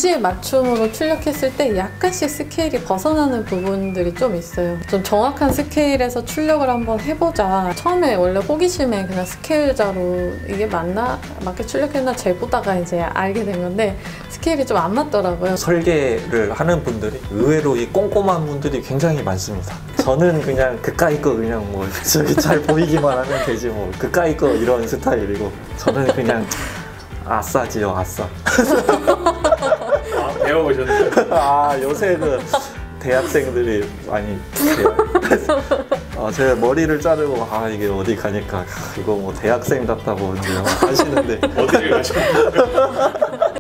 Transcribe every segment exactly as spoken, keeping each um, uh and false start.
위치에 맞춤으로 출력했을 때 약간씩 스케일이 벗어나는 부분들이 좀 있어요. 좀 정확한 스케일에서 출력을 한번 해보자. 처음에 원래 호기심에 그냥 스케일자로 이게 맞나? 맞게 출력했나? 재보다가 이제 알게 된 건데 스케일이 좀 안 맞더라고요. 설계를 하는 분들이 의외로 이 꼼꼼한 분들이 굉장히 많습니다. 저는 그냥 그까이 거 그냥 뭐 저기 잘 보이기만 하면 되지 뭐 그까이 거 이런 스타일이고 저는 그냥 아싸지요 아싸. 아, 배워보셨네요. 아 요새 그 대학생들이 많이 그래요. 아, 제가 머리를 자르고 아 이게 어디 가니까 이거 뭐 대학생답다고 이제 하시는데 어디를 가셨나요?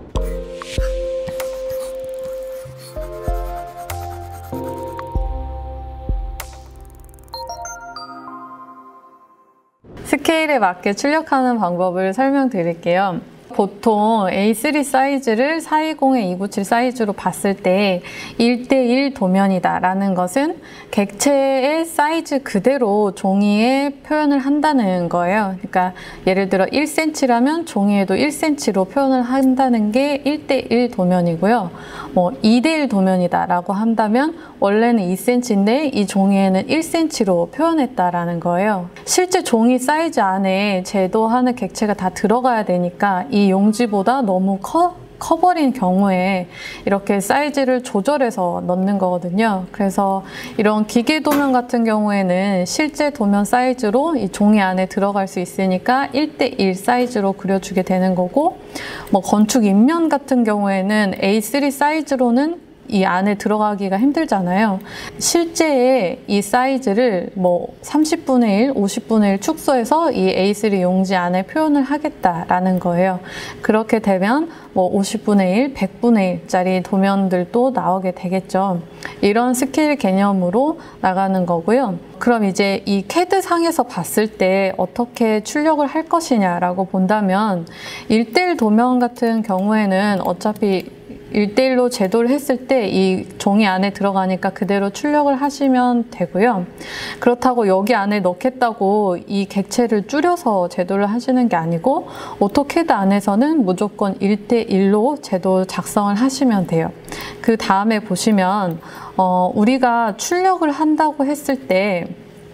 스케일에 맞게 출력하는 방법을 설명드릴게요. 보통 에이 쓰리 사이즈를 사백이십에 이백구십칠 사이즈로 봤을 때 일 대 일 도면이다 라는 것은 객체의 사이즈 그대로 종이에 표현을 한다는 거예요. 그러니까 예를 들어 일 센티미터라면 종이에도 일 센티미터로 표현을 한다는 게 일 대 일 도면이고요. 뭐 이 대 일 도면이다 라고 한다면 원래는 이 센티미터인데 이 종이에는 일 센티미터로 표현했다라는 거예요. 실제 종이 사이즈 안에 제도하는 객체가 다 들어가야 되니까 이 용지보다 너무 커, 커버린 경우에 이렇게 사이즈를 조절해서 넣는 거거든요. 그래서 이런 기계 도면 같은 경우에는 실제 도면 사이즈로 이 종이 안에 들어갈 수 있으니까 일 대 일 사이즈로 그려주게 되는 거고, 뭐 건축 인면 같은 경우에는 에이 쓰리 사이즈로는 이 안에 들어가기가 힘들잖아요. 실제의 이 사이즈를 뭐 삼십분의 일, 오십분의 일 축소해서 이 에이 쓰리 용지 안에 표현을 하겠다라는 거예요. 그렇게 되면 뭐 오십분의 일, 백분의 일짜리 도면들도 나오게 되겠죠. 이런 스케일 개념으로 나가는 거고요. 그럼 이제 이 캐드 상에서 봤을 때 어떻게 출력을 할 것이냐라고 본다면 일 대 일 도면 같은 경우에는 어차피 일 대 일로 제도를 했을 때 이 종이 안에 들어가니까 그대로 출력을 하시면 되고요. 그렇다고 여기 안에 넣겠다고 이 객체를 줄여서 제도를 하시는 게 아니고 오토캐드 안에서는 무조건 일 대 일로 제도 작성을 하시면 돼요. 그 다음에 보시면 어, 우리가 출력을 한다고 했을 때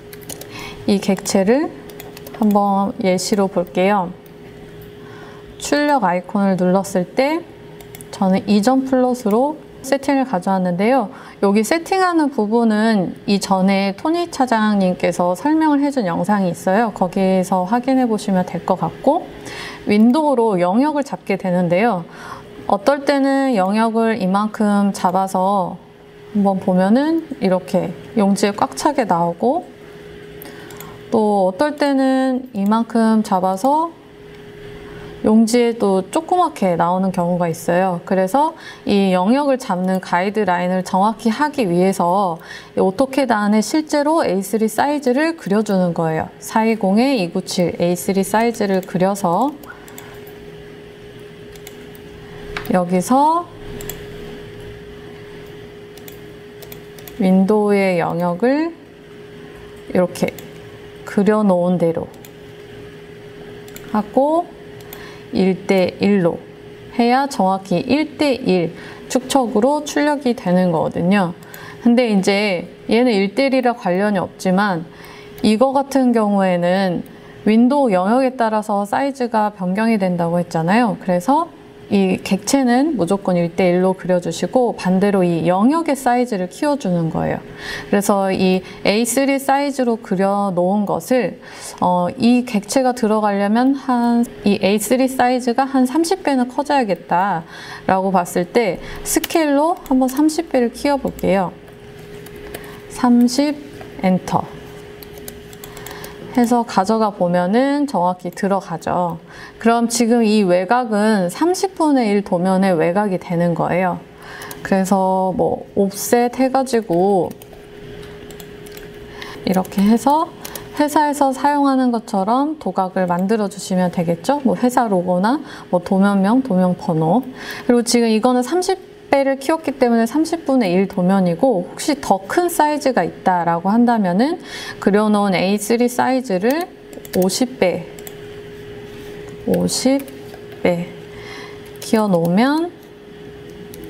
이 객체를 한번 예시로 볼게요. 출력 아이콘을 눌렀을 때 저는 이전 플롯으로 세팅을 가져왔는데요. 여기 세팅하는 부분은 이전에 토니 차장님께서 설명을 해준 영상이 있어요. 거기에서 확인해 보시면 될 것 같고, 윈도우로 영역을 잡게 되는데요. 어떨 때는 영역을 이만큼 잡아서 한번 보면은 이렇게 용지에 꽉 차게 나오고, 또 어떨 때는 이만큼 잡아서 용지에도 조그맣게 나오는 경우가 있어요. 그래서 이 영역을 잡는 가이드라인을 정확히 하기 위해서 오토캐드 안에 실제로 에이 쓰리 사이즈를 그려주는 거예요. 사백이십에 이백구십칠 에이 쓰리 사이즈를 그려서 여기서 윈도우의 영역을 이렇게 그려놓은 대로 하고 일 대 일로 해야 정확히 일 대 일 축척으로 출력이 되는 거거든요. 근데 이제 얘는 일 대 일이라 관련이 없지만 이거 같은 경우에는 윈도우 영역에 따라서 사이즈가 변경이 된다고 했잖아요. 그래서 이 객체는 무조건 일 대 일로 그려주시고 반대로 이 영역의 사이즈를 키워주는 거예요. 그래서 이 에이 쓰리 사이즈로 그려놓은 것을 어, 이 객체가 들어가려면 한 이 에이 쓰리 사이즈가 한 삼십 배는 커져야겠다 라고 봤을 때 스케일로 한번 삼십 배를 키워볼게요. 삼십 엔터 해서 가져가 보면은 정확히 들어가죠. 그럼 지금 이 외곽은 삼십분의 일 도면의 외곽이 되는 거예요. 그래서 뭐 옵셋 해가지고 이렇게 해서 회사에서 사용하는 것처럼 도각을 만들어 주시면 되겠죠. 뭐 회사 로고나 뭐 도면명, 도면 번호. 그리고 지금 이거는 삼십 배를 키웠기 때문에 삼십분의 일 도면이고, 혹시 더 큰 사이즈가 있다라고 한다면은 그려놓은 에이 쓰리 사이즈를 오십 배, 오십 배 키워놓으면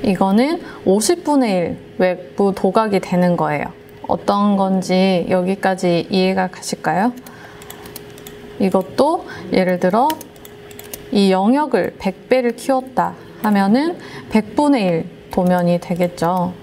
이거는 오십분의 일 외부 도각이 되는 거예요. 어떤 건지 여기까지 이해가 가실까요? 이것도 예를 들어 이 영역을 백 배를 키웠다 하면은 백분의 일 도면이 되겠죠.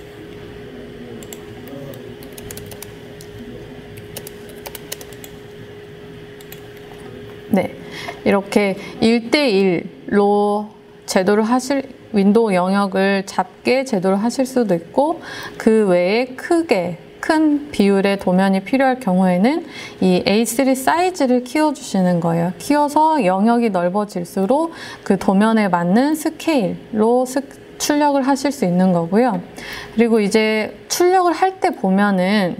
네, 이렇게 일 대 일로 제도를 하실, 윈도우 영역을 작게 제도를 하실 수도 있고, 그 외에 크게 큰 비율의 도면이 필요할 경우에는 이 에이 쓰리 사이즈를 키워주시는 거예요. 키워서 영역이 넓어질수록 그 도면에 맞는 스케일로 스, 출력을 하실 수 있는 거고요. 그리고 이제 출력을 할 때 보면은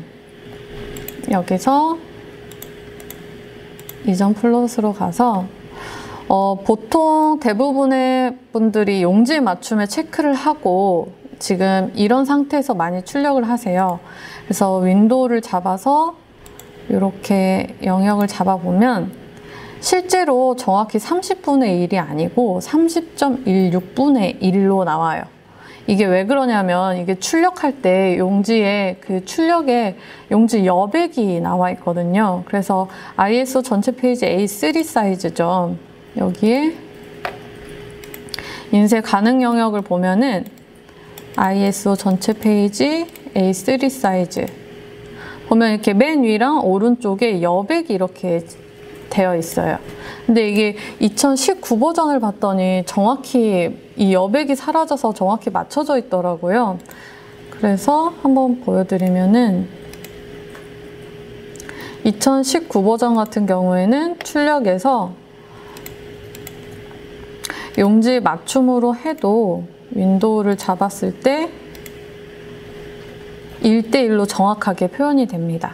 여기서 이전 플롯으로 가서 어, 보통 대부분의 분들이 용지 맞춤에 체크를 하고 지금 이런 상태에서 많이 출력을 하세요. 그래서 윈도우를 잡아서 이렇게 영역을 잡아보면 실제로 정확히 삼십분의 일이 아니고 삼십 점 일육분의 일로 나와요. 이게 왜 그러냐면 이게 출력할 때 용지에 그 출력에 용지 여백이 나와 있거든요. 그래서 아이에스오 전체 페이지 에이 쓰리 사이즈죠. 여기에 인쇄 가능 영역을 보면은 아이에스오 전체 페이지 에이 쓰리 사이즈 보면 이렇게 맨 위랑 오른쪽에 여백이 이렇게 되어 있어요. 근데 이게 이천십구 버전을 봤더니 정확히 이 여백이 사라져서 정확히 맞춰져 있더라고요. 그래서 한번 보여드리면은 이천십구 버전 같은 경우에는 출력에서 용지 맞춤으로 해도 윈도우를 잡았을 때 일 대 일로 정확하게 표현이 됩니다.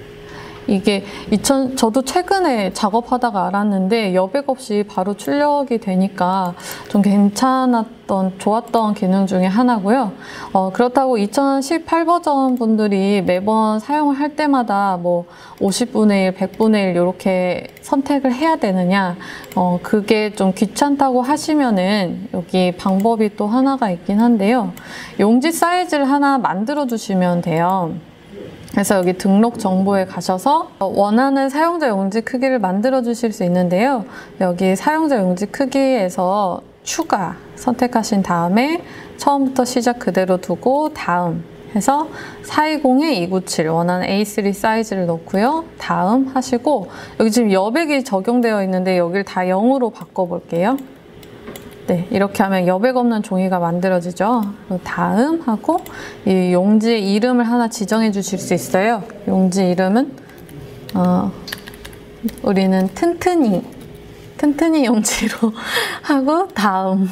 이게 이천 저도 최근에 작업하다가 알았는데 여백 없이 바로 출력이 되니까 좀 괜찮았던 좋았던 기능 중에 하나고요. 어, 그렇다고 이천십팔 버전 분들이 매번 사용을 할 때마다 뭐 오십분의 일, 백분의 일 이렇게 선택을 해야 되느냐, 어, 그게 좀 귀찮다고 하시면은 여기 방법이 또 하나가 있긴 한데요. 용지 사이즈를 하나 만들어 주시면 돼요. 그래서 여기 등록 정보에 가셔서 원하는 사용자 용지 크기를 만들어 주실 수 있는데요. 여기 사용자 용지 크기에서 추가 선택하신 다음에 처음부터 시작 그대로 두고 다음 해서 사백이십에 이백구십칠 원하는 에이 쓰리 사이즈를 넣고요. 다음 하시고 여기 지금 여백이 적용되어 있는데 여기를 다 영으로 바꿔볼게요. 네, 이렇게 하면 여백 없는 종이가 만들어지죠. 다음 하고 이 용지의 이름을 하나 지정해 주실 수 있어요. 용지 이름은 어, 우리는 튼튼이 튼튼이 용지로 하고 다음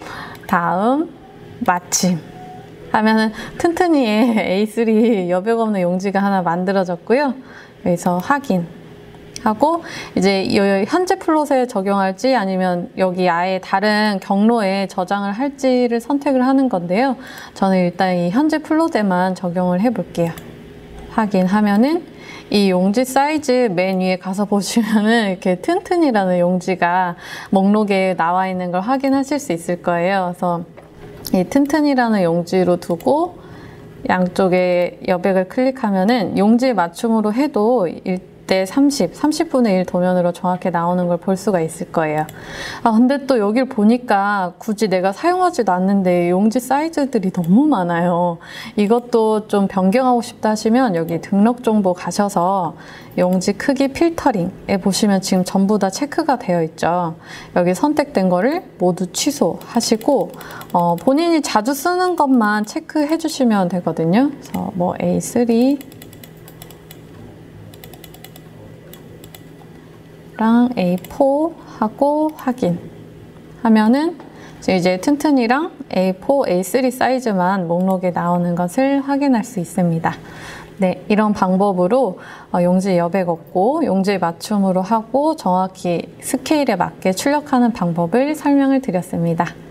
다음 마침 하면은 튼튼이의 에이 쓰리 여백 없는 용지가 하나 만들어졌고요. 여기서 확인 하고 이제 현재 플롯에 적용할지 아니면 여기 아예 다른 경로에 저장을 할지를 선택을 하는 건데요. 저는 일단 이 현재 플롯에만 적용을 해 볼게요. 확인하면은 이 용지 사이즈 맨 위에 가서 보시면은 이렇게 튼튼이라는 용지가 목록에 나와 있는 걸 확인하실 수 있을 거예요. 그래서 이 튼튼이라는 용지로 두고 양쪽에 여백을 클릭하면은 용지에 맞춤으로 해도 삼십, 삼십분의 일 도면으로 정확히 나오는 걸 볼 수가 있을 거예요. 아, 근데 또 여길 보니까 굳이 내가 사용하지도 않는데 용지 사이즈들이 너무 많아요. 이것도 좀 변경하고 싶다 하시면 여기 등록 정보 가셔서 용지 크기 필터링에 보시면 지금 전부 다 체크가 되어 있죠. 여기 선택된 거를 모두 취소하시고 어, 본인이 자주 쓰는 것만 체크해 주시면 되거든요. 그래서 뭐 에이 쓰리 에이 사 하고 확인 하면은 이제 튼튼이랑 에이 사, 에이 쓰리 사이즈만 목록에 나오는 것을 확인할 수 있습니다. 네, 이런 방법으로 용지 여백 없고 용지 맞춤으로 하고 정확히 스케일에 맞게 출력하는 방법을 설명을 드렸습니다.